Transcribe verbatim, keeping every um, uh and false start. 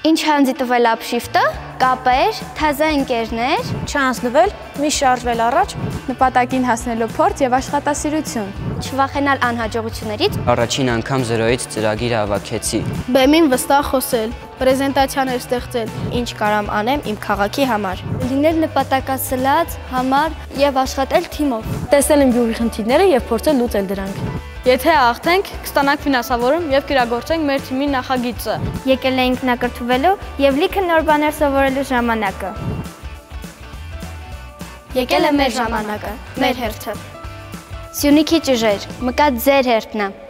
Ինչ հանձի տվել ապշիվտը, կապեր, թազա ընկերներ, չանցնվել, մի շարժվել առաջ, նպատակին հասնելու փորձ եւ աշխատասիրություն, չվախենալ անհաջողություններից, Առաջին անգամ զրոյից ծրագիր հավաքեցի, բեմին վստահ խոսել, պրեզենտացիաներ ստեղծել, ինչ կարամ անեմ իմ քաղաքի համար, լինել նպատակասլաց, համար եւ աշխատել թիմով, տեսնել իմ գյուղի խնդիրները եւ փորձել լուծել դրանք։ Եթե հաղթենք, կստանանք ֆինանսավորում եւ կիրագործենք մեր թիմի նախագիծը։ Եկել էինք նկրթվելու եւ լիքը նոր բաներ սովորելու ժամանակը։ Եկել է մեր ժամանակը, մեր հերթը։ Սյունիքի ճյուղեր, մկա ձեր հերթն է։